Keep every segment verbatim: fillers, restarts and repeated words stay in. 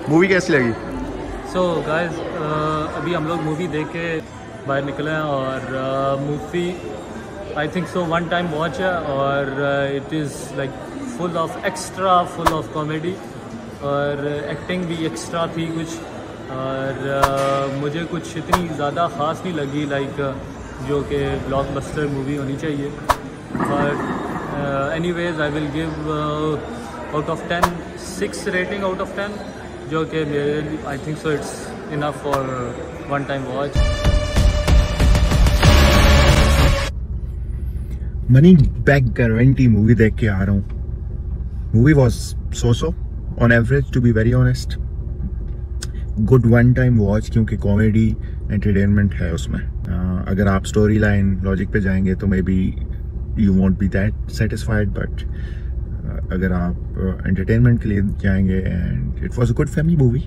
Movie कैसी लगी? So guys, अभी हम लोग मूवी देख के बाहर निकले हैं और movie I think so one time watch है और it is like full of extra full of comedy और एक्टिंग भी एक्स्ट्रा थी कुछ और uh, मुझे कुछ इतनी ज़्यादा ख़ास नहीं लगी लाइक uh, जो कि ब्लॉकबस्टर मूवी होनी चाहिए। But anyways I will give out of ten six rating out of ten, जो कि मेरे I think so it's enough for one time watch. Money back guarantee movie देख के आ रहा हूँ। Movie was so so on average, to be very honest. Good one time watch, क्योंकि comedy entertainment है उसमें। uh, अगर आप स्टोरी लाइन लॉजिक पे जाएंगे तो maybe you won't be that satisfied, but अगर आप एंटरटेनमेंट uh, के लिए जाएंगे and it was a good family movie.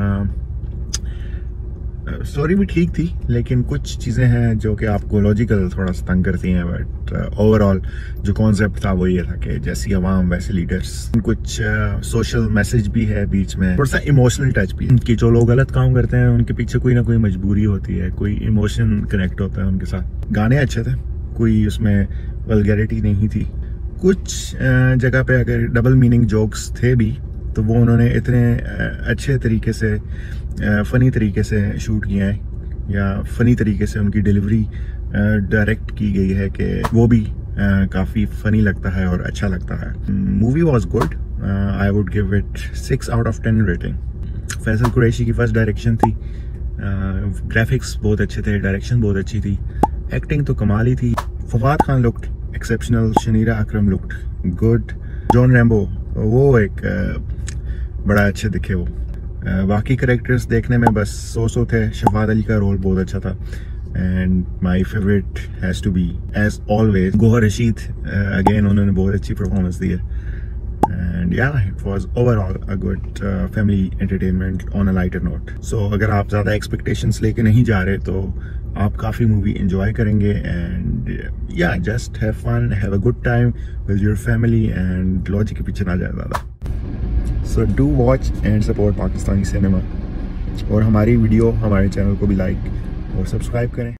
Story भी ठीक थी, लेकिन कुछ चीज़ें हैं जो कि आपको लॉजिकल थोड़ा सा तंग करती हैं, बट ओवरऑल uh, जो कॉन्सेप्ट था वो ये था कि जैसी अवाम वैसे लीडर्स। कुछ सोशल uh, मैसेज भी है बीच में, थोड़ा सा इमोशनल टच भी कि जो लोग गलत काम करते हैं उनके पीछे कोई ना कोई मजबूरी होती है, कोई इमोशन कनेक्ट होता है उनके साथ। गाने अच्छे थे, कोई उसमें वल्गैरिटी नहीं थी। कुछ जगह पे अगर डबल मीनिंग जोक्स थे भी तो वो उन्होंने इतने अच्छे तरीके से, फ़नी तरीके से शूट किया है या फ़नी तरीके से उनकी डिलीवरी डायरेक्ट की गई है कि वो भी काफ़ी फ़नी लगता है और अच्छा लगता है। Movie was good, I would give it six out of ten rating. Faisal Qureshi की फर्स्ट डायरेक्शन थी, ग्राफिक्स बहुत अच्छे थे, डायरेक्शन बहुत अच्छी थी, एक्टिंग तो कमाल ही थी। Fawad Khan looked exceptional, Shanira Akram looked good, John Rambo वो एक बड़ा अच्छे दिखे वो। बाकी कैरेक्टर्स देखने में बस सो सो थे। शफात अली का रोल बहुत अच्छा था and my favourite has to be as always Gohar Rasheed. Again उन्होंने बहुत अच्छी परफॉर्मेंस दी है and yeah it was overall a good family entertainment on a lighter note. So अगर आप ज़्यादा एक्सपेक्टेशंस लेके नहीं जा रहे तो आप काफ़ी मूवी एंजॉय करेंगे and yeah just have fun, have a good time with your family and logic के पीछे ना जाए ज़्यादा। So do watch and support Pakistani cinema और हमारी वीडियो हमारे चैनल को भी लाइक और सब्सक्राइब करें।